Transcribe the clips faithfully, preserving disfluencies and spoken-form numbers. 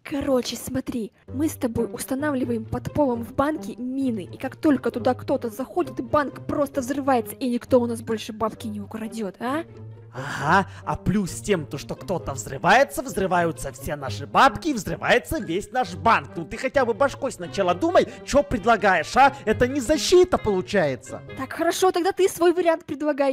Короче, смотри, мы с тобой устанавливаем под полом в банке мины, и как только туда кто-то заходит, банк просто взрывается, и никто у нас больше бабки не украдет, а? Ага, а плюс с тем, то, что кто-то взрывается, взрываются все наши бабки, взрывается весь наш банк. Ну ты хотя бы башкой сначала думай, что предлагаешь, а? Это не защита получается. Так, хорошо, тогда ты свой вариант предлагай.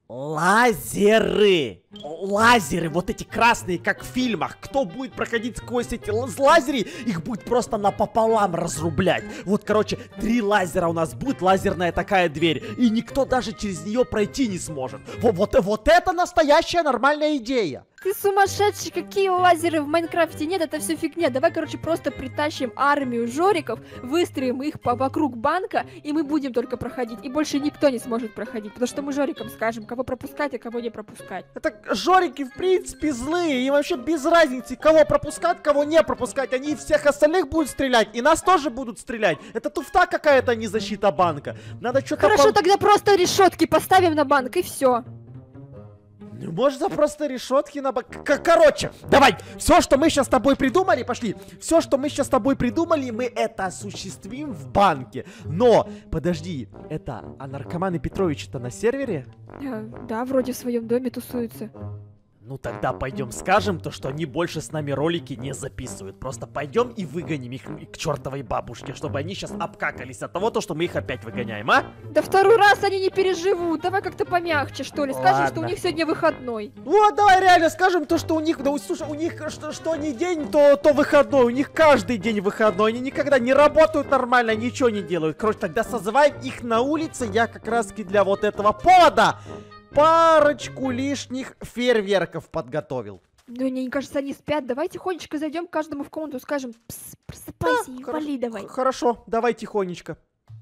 Лазеры! Лазеры, вот эти красные, как в фильмах. Кто будет проходить сквозь эти лазеры, их будет просто напополам разрублять. Вот, короче, три лазера у нас будет, лазерная такая дверь. И никто даже через нее пройти не сможет. Вот, вот, вот это настоящая нормальная идея. Ты сумасшедший, какие лазеры в Майнкрафте? Нет, это все фигня. Давай, короче, просто притащим армию жориков, выстроим их по вокруг банка, и мы будем только проходить. И больше никто не сможет проходить, потому что мы жорикам скажем, кого пропускать, а кого не пропускать. Это жорики, в принципе, злые, им вообще без разницы, кого пропускать, кого не пропускать. Они всех остальных будут стрелять, и нас тоже будут стрелять. Это туфта какая-то, не защита банка. Надо что-то... Хорошо, по... тогда просто решетки поставим на банк, и все. Можно просто решетки на... Короче, давай, все, что мы сейчас с тобой придумали, пошли. Все, что мы сейчас с тобой придумали, мы это осуществим в банке. Но, подожди, это, а наркоманы Петрович-то на сервере? Да, да, вроде в своем доме тусуются. Ну тогда пойдем скажем то, что они больше с нами ролики не записывают. Просто пойдем и выгоним их к чертовой бабушке, чтобы они сейчас обкакались от того, то, что мы их опять выгоняем, а? Да второй раз они не переживут. Давай как-то помягче, что ли. Скажем, Ладно. что у них сегодня выходной. Вот, давай реально скажем то, что у них, да, слушай, у них что, что не день, то, то выходной. У них каждый день выходной. Они никогда не работают нормально, ничего не делают. Короче, тогда созываем их на улице. Я как раз для вот этого повода парочку лишних фейерверков подготовил. Ну, мне кажется, они спят. Давай тихонечко зайдем к каждому в комнату, скажем: пс, просыпайся, и вали давай. Хорошо, давай тихонечко.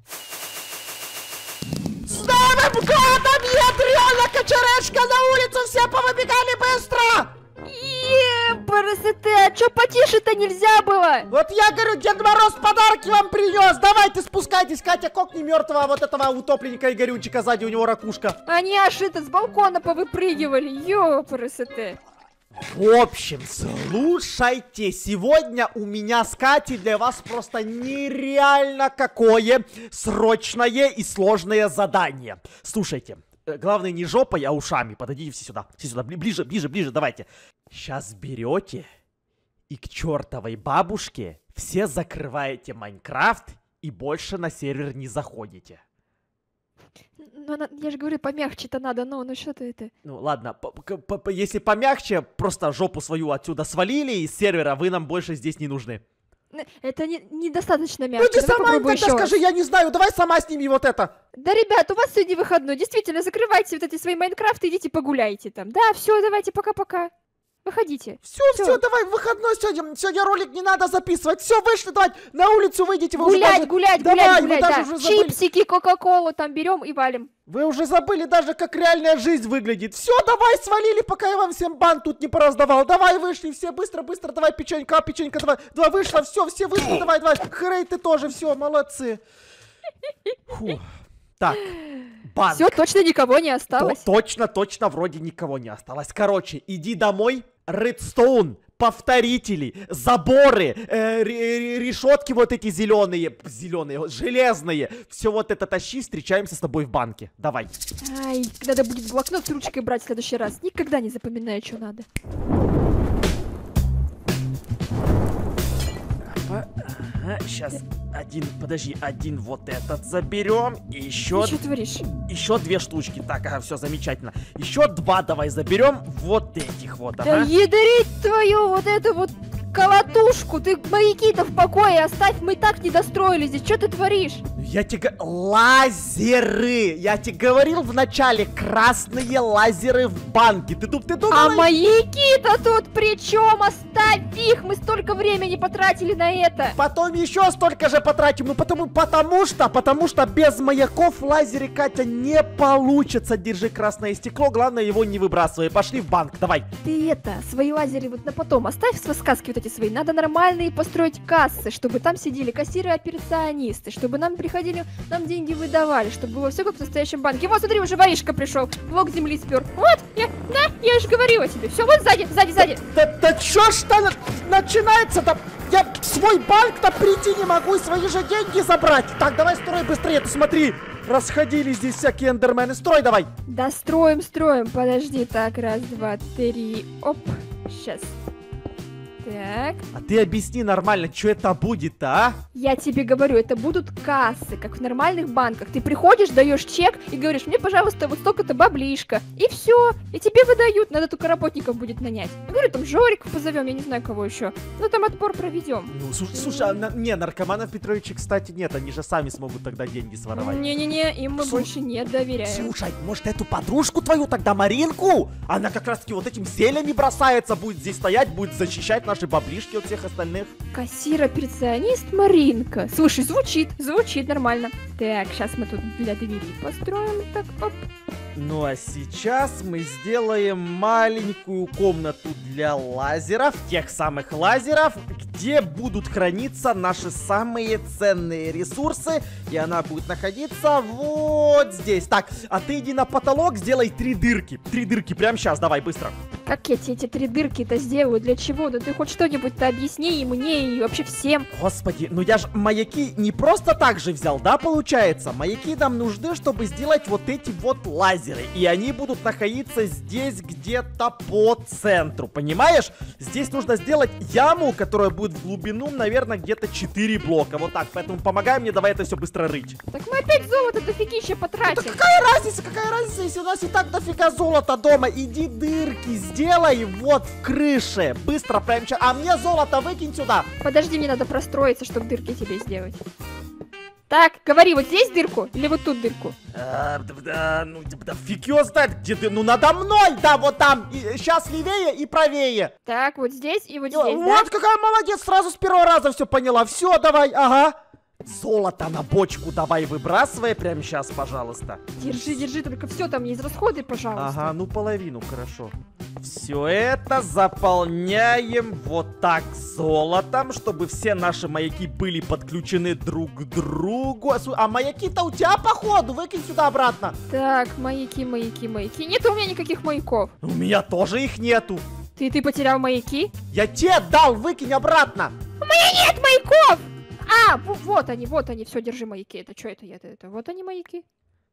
С Новым годом! Нет, реально, кочерышка на улицу! Все повыбегали быстро! Еее, ПРСТ, а чё потише-то нельзя было? Вот я говорю, Дед Мороз подарки вам принес. Давайте спускайтесь, Катя, кокни мертвого вот этого утопленника и горючика, сзади у него ракушка. Они аж это с балкона повыпрыгивали, ё, ПРСТ. В общем, слушайте, сегодня у меня с Катей для вас просто нереально какое срочное и сложное задание. Слушайте. Главное не жопой, а ушами. Подойдите все сюда. Все сюда. Ближе, ближе, ближе. Давайте. Сейчас берете и к чертовой бабушке все закрываете Майнкрафт и больше на сервер не заходите. Ну, я же говорю, помягче-то надо, ну, ну что ты это... Ну, ладно, если помягче, просто жопу свою отсюда свалили из сервера, вы нам больше здесь не нужны. Это не, недостаточно мягко. Ну ты сама им тогда скажи, я не знаю, давай сама сними вот это. Да, ребят, у вас сегодня выходной, действительно, закрывайте вот эти свои Майнкрафты, идите погуляйте там. Да, все, давайте, пока-пока. Выходите. Все, все, давай, выходной сегодня, сегодня ролик не надо записывать. Все, вышли, давай, на улицу выйдите. Вы гулять, уже гулять, давай, гулять, вы гулять, даже да. уже забыли. Чипсики, кока-колу там берем и валим. Вы уже забыли даже, как реальная жизнь выглядит. Все, давай, свалили, пока я вам всем банк тут не пораздавал. Давай, вышли, все, быстро, быстро, давай, печенька, а, печенька, давай. Давай, вышло, все, все вышли, давай, давай. Хрей, ты тоже, все, молодцы. Фу. Так, банк. Все, точно никого не осталось. То, точно, точно, вроде никого не осталось. Короче, иди домой, редстоун, повторители, заборы, э, решетки вот эти зеленые, зеленые, железные. Все вот это тащи, встречаемся с тобой в банке. Давай. Ай, надо будет блокнот с ручкой брать в следующий раз. Никогда не запоминаю, что надо. Ага, сейчас один, подожди, один вот этот заберем. И еще... Ты что творишь? Еще две штучки. Так, ага, все замечательно. Еще два давай заберем. Вот этих вот, Да ага. ядрить твою вот эту вот колотушку. Ты маяки-то в покое оставь. Мы и так не достроили здесь. Что ты творишь? Я тебе... Лазеры! Я тебе говорил в начале, красные лазеры в банке. Ты, ты думала... А маяки-то тут при чем? Оставь их! Мы столько времени потратили на это. Потом еще столько же потратим. Ну потому, потому что, потому что без маяков в лазере, Катя, не получится. Держи красное стекло, главное его не выбрасывай. Пошли в банк, давай. Ты это, свои лазеры вот на потом. Оставь свои сказки вот эти свои. Надо нормальные построить кассы, чтобы там сидели кассиры-операционисты, чтобы нам приходили, нам деньги выдавали, чтобы было все как в настоящем банке. Вот, смотри, уже воришка пришел, блок земли спер. Вот, я, да, я же говорила тебе. Все, вот сзади, сзади, сзади. Да, да, да чё ж там начинается-то? Я в свой банк-то прийти не могу и свои же деньги забрать. Так, давай строй быстрее, ты смотри. Расходились здесь всякие эндермены. Строй давай. Да строим, строим. Подожди, так, раз, два, три. Оп, сейчас. Так. А ты объясни нормально, что это будет, а? Я тебе говорю, это будут кассы, как в нормальных банках. Ты приходишь, даешь чек и говоришь, мне, пожалуйста, вот столько-то баблишка. И все. И тебе выдают. Надо только работников будет нанять. Я говорю, там Жориков позовем, я не знаю кого еще. Ну там отбор проведем. Ну, слушай, слушай, а на- не, наркоманов Петровича, кстати, нет. Они же сами смогут тогда деньги своровать. Не-не-не, им мы Слу- больше не доверяем. Слушай, может эту подружку твою тогда, Маринку? Она как раз таки вот этим зельями бросается, будет здесь стоять, будет защищать наши баблишки от всех остальных. Кассир-операционист Маринка. Слушай, звучит, звучит нормально. Так, сейчас мы тут для двери построим. Так, оп. Ну а сейчас мы сделаем маленькую комнату для лазеров, тех самых лазеров, где будут храниться наши самые ценные ресурсы, и она будет находиться вот здесь. Так, а ты иди на потолок, сделай три дырки. Три дырки прямо сейчас, давай, быстро. Как я тебе эти три дырки-то сделаю? Для чего? Да ты хоть что-нибудь-то объясни и мне, и вообще всем. Господи, ну я ж маяки не просто так же взял, да, получается? Маяки нам нужны, чтобы сделать вот эти вот лазеры. И они будут находиться здесь где-то по центру, понимаешь? Здесь нужно сделать яму, которая будет в глубину, наверное, где-то четыре блока. Вот так, поэтому помогай мне, давай это все быстро рыть. Так мы опять золото дофигища потратим. Да какая разница, какая разница, если у нас и так дофига золота дома? Иди дырки сделай вот в крыше. Быстро, прям сейчас. А мне золото выкинь сюда. Подожди, мне надо простроиться, чтобы дырки тебе сделать. Так, говори, вот здесь дырку или вот тут дырку? А, да, да, ну, да, фиг его знает, где ты, ну, надо мной, да, вот там, и, сейчас левее и правее. Так, вот здесь и вот О, здесь, вот да? какая молодец, сразу с первого раза все поняла. Все, давай, ага. Золото на бочку давай выбрасывай прямо сейчас, пожалуйста. Держи, держи, только все там не израсходуй, пожалуйста. Ага, ну половину, хорошо. Все это заполняем вот так золотом, чтобы все наши маяки были подключены друг к другу. А, су- а маяки-то у тебя, походу, выкинь сюда обратно. Так, маяки, маяки, маяки. Нет у меня никаких маяков. У меня тоже их нету. Ты, ты потерял маяки? Я тебе дал, выкинь обратно. Нет маяков! А, в- вот они, вот они, все, держи маяки. Это что это я? Это, это вот они маяки.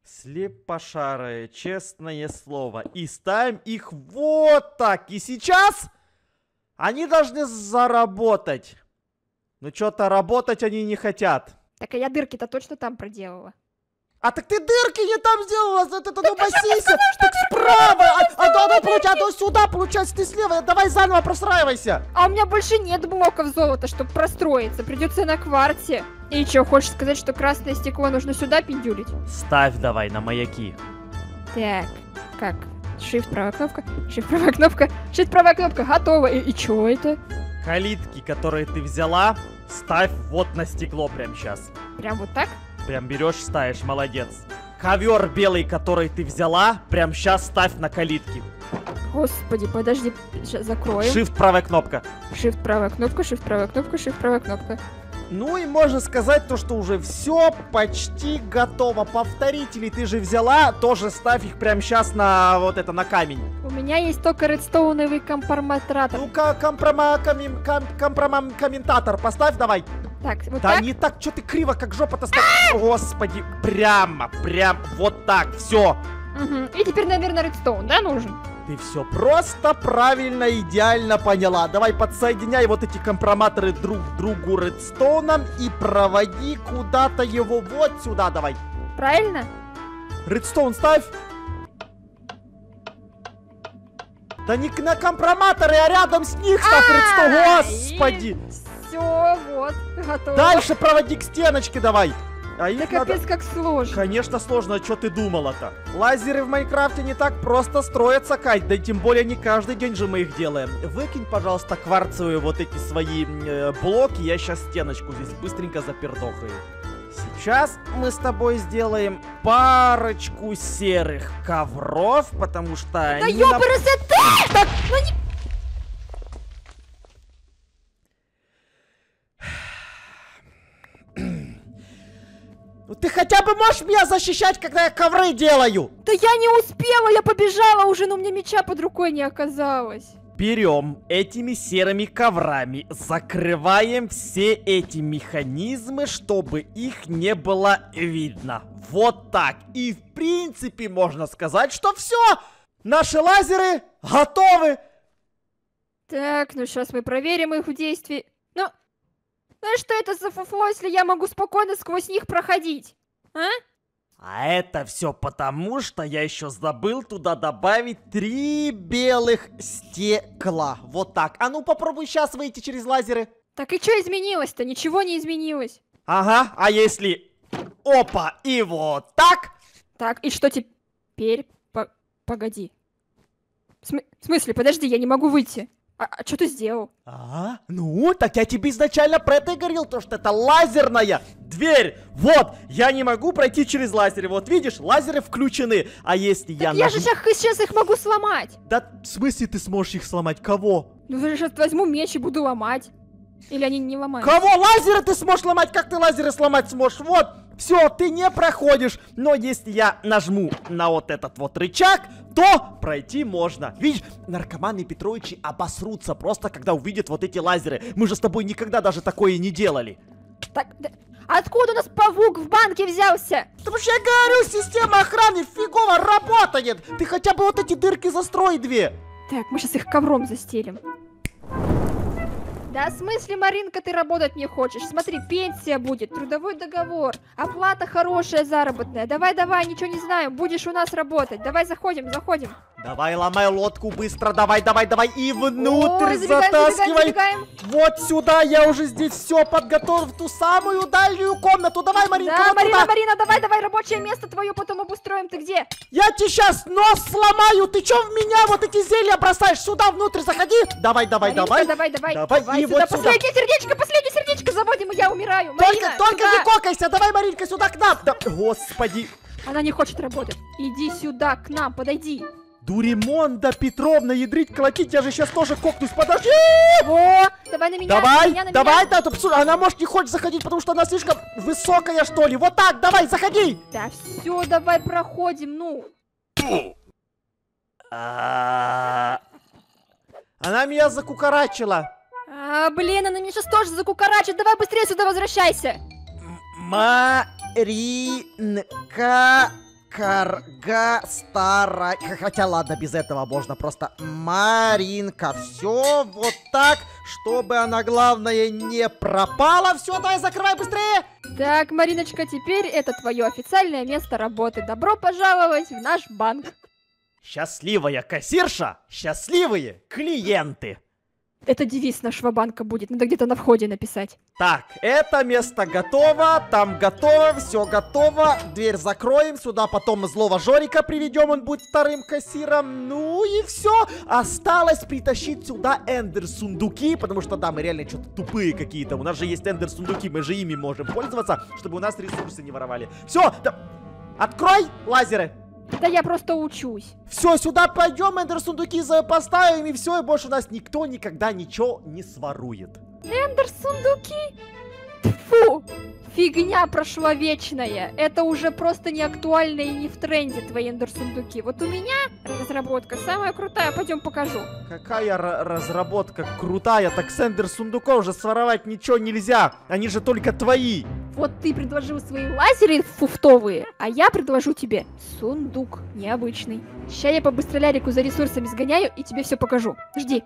Слепошарое, честное слово. И ставим их вот так. И сейчас они должны заработать. Но что-то работать они не хотят. Так, а я дырки-то точно там проделала. А так ты дырки не там сделала, это ты думасися, так справа, а, а, да, да, получается, а то сюда, получается, ты слева, давай заново простраивайся. А у меня больше нет блоков золота, чтобы простроиться. Придется на кварте. И что, хочешь сказать, что красное стекло нужно сюда пиндюлить? Ставь давай на маяки. Так, как? Shift правая кнопка, Shift правая кнопка, Shift правая кнопка, готово. И, и чё это? Калитки, которые ты взяла, ставь вот на стекло прямо сейчас. Прям вот так? Прям берешь, ставишь, молодец. Ковер белый, который ты взяла, прям сейчас ставь на калитки. Господи, подожди, сейчас закроем. Shift правая кнопка. Shift правая кнопка, Shift правая кнопка, Shift правая кнопка. Ну и можно сказать то, что уже все почти готово. Повторители ты же взяла, тоже ставь их прямо сейчас на вот это, на камень. У меня есть только редстоуновый компроматратор. Ну-ка, компрома, комим- ком- компрома- комментатор поставь давай. Так, вот Да так? не так, что ты криво, как жопа-то ста- Господи, прямо, прям вот так, все. Мгм. И теперь, наверное, редстоун, да, нужен? Ты все просто правильно, идеально поняла. Давай подсоединяй вот эти компроматоры друг к другу редстоуном и проводи куда-то его вот сюда, давай. Правильно? Редстоун ставь. Да не на компроматоры, а рядом с них ставь редстоун. Господи. Все, вот, готово. Дальше проводи к стеночке давай. А их Да надо... капец, как сложно. Конечно сложно, а что ты думала-то? Лазеры в Майнкрафте не так просто строятся, Кать, да и тем более не каждый день же мы их делаем. Выкинь, пожалуйста, кварцевые вот эти свои э, блоки, я сейчас стеночку здесь быстренько запердохаю. Сейчас мы с тобой сделаем парочку серых ковров, потому что Да они... ёпрст, ты! Так, Ну не... ну ты хотя бы можешь меня защищать, когда я ковры делаю? Да я не успела, я побежала уже, но у меня меча под рукой не оказалось. Берем этими серыми коврами, закрываем все эти механизмы, чтобы их не было видно. Вот так. И в принципе можно сказать, что все. Наши лазеры готовы. Так, ну сейчас мы проверим их в действии. Ну, ну что это за фуфло, если я могу спокойно сквозь них проходить? А? А это все потому, что я еще забыл туда добавить три белых стекла. Вот так. А ну попробуй сейчас выйти через лазеры. Так и что изменилось-то? Ничего не изменилось. Ага, а если... Опа, и вот так? Так, и что теперь? По- Погоди. В, см- в смысле, подожди, я не могу выйти. А, а что ты сделал? А, ну, так я тебе изначально про это и говорил, то что это лазерная дверь. Вот, я не могу пройти через лазеры. Вот видишь, лазеры включены. А если я... Так я нажму- же сейчас, сейчас их могу сломать. Да в смысле ты сможешь их сломать? Кого? Ну я сейчас возьму меч и буду ломать. Или они не ломают? Кого? Лазеры ты сможешь ломать? Как ты лазеры сломать сможешь? Вот, все, ты не проходишь. Но если я нажму на вот этот вот рычаг, то пройти можно. Видишь, наркоманы Петровичи обосрутся просто, когда увидят вот эти лазеры. Мы же с тобой никогда даже такое не делали. Так, да- откуда у нас павук в банке взялся? Потому что я говорю, система охраны фигово работает. Ты хотя бы вот эти дырки застрой две. Так, мы сейчас их ковром застелим. Да в смысле, Маринка, ты работать не хочешь? Смотри, пенсия будет, трудовой договор, оплата хорошая, заработная. Давай, давай, ничего не знаю, будешь у нас работать. Давай, заходим, заходим. Давай, ломай лодку быстро, давай, давай, давай. И внутрь Ой, забегаем, затаскивай. забегаем, забегаем. Вот сюда, я уже здесь все подготовил, в ту самую дальнюю комнату. Давай, Маринка, Да, вот Марина, туда. Марина, давай, давай, рабочее место твое потом обустроим. Ты где? Я тебе сейчас нос сломаю. Ты что в меня вот эти зелья бросаешь? Сюда внутрь заходи. Давай, давай, Маринка, давай. давай, давай, Давай, и сюда. вот сюда. Последнее сердечко, последнее сердечко заводим, и я умираю. Только, Марина, только сюда. не кокайся. Давай, Маринка, сюда к нам. Да, господи. Она не хочет работать. Иди сюда, к нам, подойди. Дуремонда Петровна, ядрить, колотить, я же сейчас тоже кокнусь, подожди! О, давай на меня, Давай, на меня, на давай, меня. да, тут, она может не хочет заходить, потому что она слишком высокая, что ли. Вот так, давай, заходи! Да все, давай проходим, ну. А, Она меня закукарачила. А, блин, она меня сейчас тоже закукарачит. Давай быстрее сюда возвращайся. Маринка Карга старая. Хотя ладно, без этого можно просто. Маринка, все вот так, чтобы она, главное, не пропала. Все, давай, закрывай быстрее. Так, Мариночка, теперь это твое официальное место работы. Добро пожаловать в наш банк. Счастливая кассирша, счастливые клиенты. Это девиз нашего банка будет. Надо где-то на входе написать. Так, это место готово, там готово, все готово. Дверь закроем, сюда потом злого Жорика приведем, он будет вторым кассиром. Ну и все. Осталось притащить сюда эндер-сундуки, потому что да, мы реально что-то тупые какие-то. У нас же есть эндер-сундуки, мы же ими можем пользоваться, чтобы у нас ресурсы не воровали. Все, да... Открой лазеры. Да я просто учусь. Все, сюда пойдем, эндер-сундуки поставим, и все, и больше у нас никто никогда ничего не сворует. Эндер-сундуки? Фу! Фигня прошла вечная. Это уже просто не актуально и не в тренде, твои эндер-сундуки. Вот у меня разработка самая крутая, пойдем покажу. Какая разработка крутая, так с эндер-сундуков же своровать ничего нельзя, они же только твои. Вот ты предложил свои лазеры фуфтовые, а я предложу тебе сундук необычный. Сейчас я по быстролярику за ресурсами сгоняю и тебе все покажу. Жди.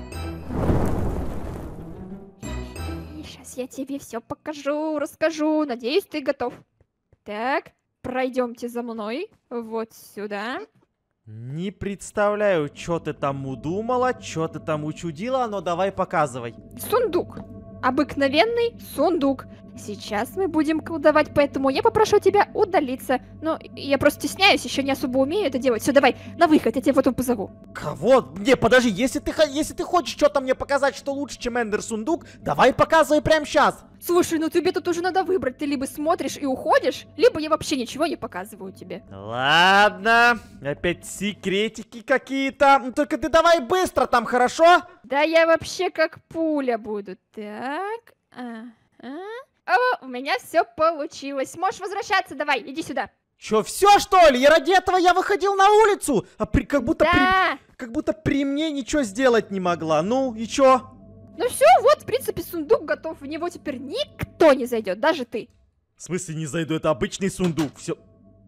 Сейчас я тебе все покажу, расскажу. Надеюсь, ты готов. Так, пройдемте за мной. Вот сюда. Не представляю, что ты там удумала, что ты там учудила, но давай показывай. Сундук. Обыкновенный сундук. Сейчас мы будем колдовать, поэтому я попрошу тебя удалиться. Но я просто стесняюсь, еще не особо умею это делать. Все, давай, на выход, я тебя потом позову. Кого? Не, подожди, если ты, если ты хочешь что-то мне показать, что лучше, чем эндер-сундук, давай показывай прямо сейчас. Слушай, ну тебе тут уже надо выбрать. Ты либо смотришь и уходишь, либо я вообще ничего не показываю тебе. Ладно, опять секретики какие-то. Только ты давай быстро там, хорошо? Да я вообще как пуля буду. Так, а, а. О, у меня все получилось. Можешь возвращаться, давай, иди сюда. Чё, все что ли? И ради этого я выходил на улицу? А при, как будда, Да. при, как будто при мне ничего сделать не могла. Ну, и чё? Ну все, вот, в принципе, сундук готов. В него теперь никто не зайдет, даже ты. В смысле не зайду? Это обычный сундук. Все.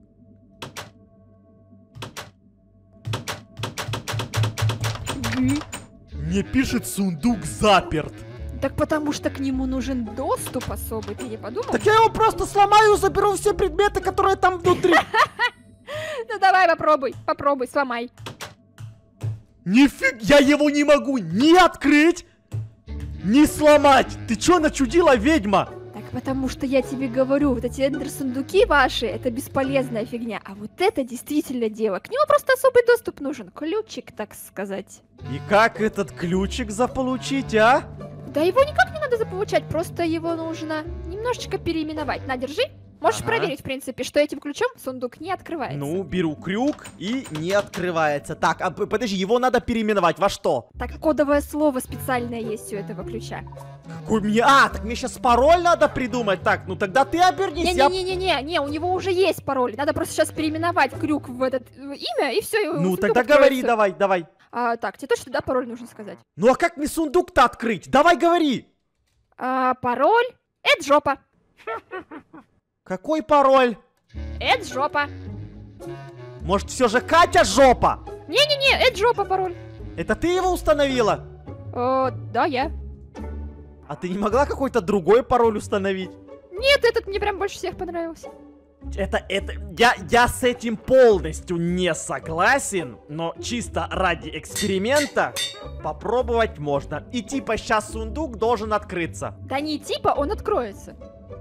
Мне пишет, сундук заперт. Так потому что к нему нужен доступ особый, ты не подумал? Так я его просто сломаю, заберу все предметы, которые там внутри. Ну давай попробуй, попробуй, сломай. Нифиг, я его не могу ни открыть, ни сломать. Ты чё начудила, ведьма? Так потому что я тебе говорю, вот эти эндер-сундуки ваши, это бесполезная фигня. А вот это действительно дело. К нему просто особый доступ нужен. Ключик, так сказать. И как этот ключик заполучить, а? Да его никак не надо заполучать, просто его нужно немножечко переименовать. На, держи. Можешь Ага. проверить, в принципе, что этим ключом сундук не открывается. Ну, беру крюк и не открывается. Так, а п- подожди, его надо переименовать во что? Так кодовое слово специальное есть у этого ключа. Какой мне... А, так мне сейчас пароль надо придумать. Так, ну тогда ты обернись. я- Не-не-не-не-не, не, у него уже есть пароль. Надо просто сейчас переименовать крюк в этот э, имя, и все. Ну, тогда говори, давай, давай. А, так, тебе точно, да, пароль нужно сказать? Ну, а как мне сундук-то открыть? Давай говори. А, пароль? Это жопа. Какой пароль? Это жопа. Может, все же Катя жопа? Не-не-не, это жопа пароль. Это ты его установила? О, да, я. А ты не могла какой-то другой пароль установить? Нет, этот мне прям больше всех понравился. Это, это, я, я с этим полностью не согласен, но чисто ради эксперимента попробовать можно. И типа сейчас сундук должен открыться. Да не типа, он откроется.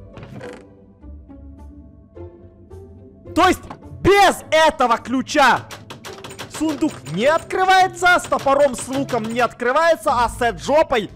То есть без этого ключа сундук не открывается, с топором с луком не открывается, а с этой жопой...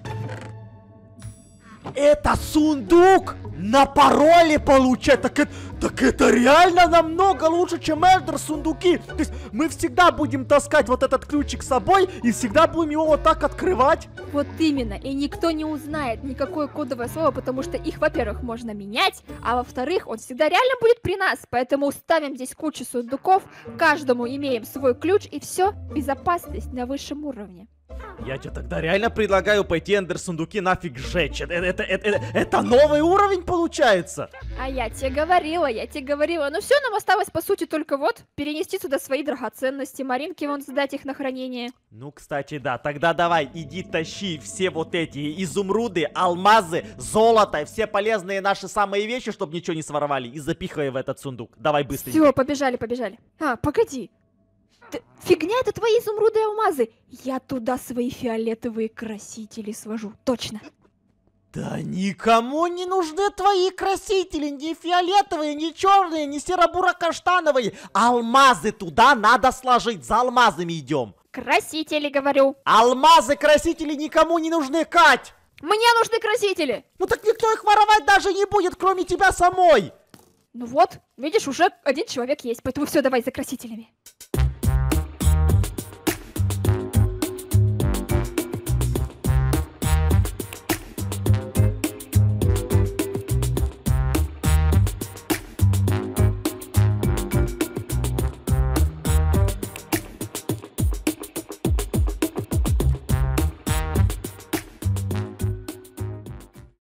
Это сундук на пароле получает. Так это, так это реально намного лучше, чем эндер сундуки. То есть мы всегда будем таскать вот этот ключик с собой и всегда будем его вот так открывать. Вот именно, и никто не узнает никакое кодовое слово, потому что их, во-первых, можно менять, а во-вторых, он всегда реально будет при нас, поэтому ставим здесь кучу сундуков, каждому имеем свой ключ, и все, безопасность на высшем уровне. Я тебе тогда реально предлагаю пойти эндер сундуки нафиг сжечь. Это, это, это, это, это новый уровень получается. А я тебе говорила, я тебе говорила, ну все, нам осталось по сути только вот перенести сюда свои драгоценности, Маринке вон сдать их на хранение. Ну, кстати, да, тогда давай, иди тащи все вот эти изумруды, алмазы, золото, все полезные наши самые вещи, чтобы ничего не своровали, и запихивай в этот сундук. Давай быстрее. Все, побежали, побежали. А, погоди. Ты- фигня это твои изумруды и алмазы. Я туда свои фиолетовые красители свожу, точно. Да никому не нужны твои красители, ни фиолетовые, ни черные, ни серо-буро-каштановые. Алмазы туда надо сложить, за алмазами идем. Красители, говорю. Алмазы, красители никому не нужны, Кать. Мне нужны красители. Ну так никто их воровать даже не будет, кроме тебя самой. Ну вот, видишь, уже один человек есть, поэтому все, давай за красителями.